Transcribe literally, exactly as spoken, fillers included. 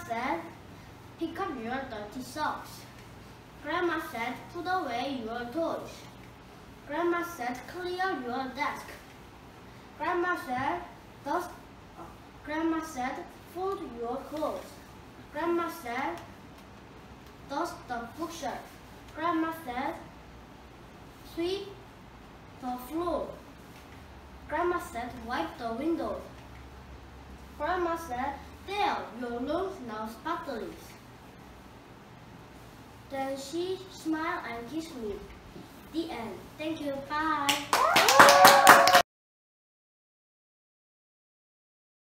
said, pick up your dirty socks. Grandma said, put away your toys. Grandma said, clear your desk. Grandma said, dust. Grandma said, fold your clothes. Grandma said, dust the bookshelf. Grandma said, sweep the floor. Grandma said, wipe the windows. Grandma said, there, your rooms now sparkles. Then she smiled and kissed me. The end. Thank you. Bye.